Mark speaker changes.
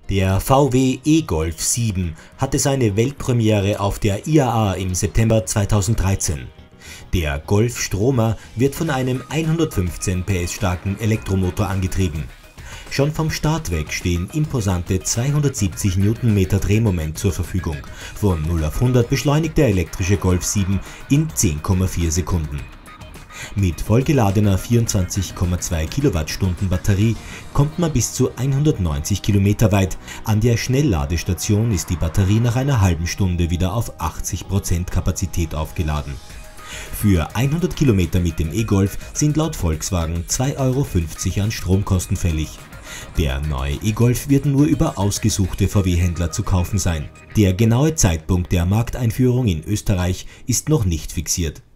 Speaker 1: Der VW e-Golf 7 hatte seine Weltpremiere auf der IAA im September 2013. Der Golf Stromer wird von einem 115 PS starken Elektromotor angetrieben. Schon vom Start weg stehen imposante 270 Newtonmeter Drehmoment zur Verfügung. Von 0 auf 100 beschleunigt der elektrische Golf 7 in 10,4 Sekunden. Mit vollgeladener 24,2 Kilowattstunden Batterie kommt man bis zu 190 Kilometer weit. An der Schnellladestation ist die Batterie nach einer halben Stunde wieder auf 80% Kapazität aufgeladen. Für 100 Kilometer mit dem e-Golf sind laut Volkswagen 2,50 € an Stromkosten fällig. Der neue e-Golf wird nur über ausgesuchte VW-Händler zu kaufen sein. Der genaue Zeitpunkt der Markteinführung in Österreich ist noch nicht fixiert.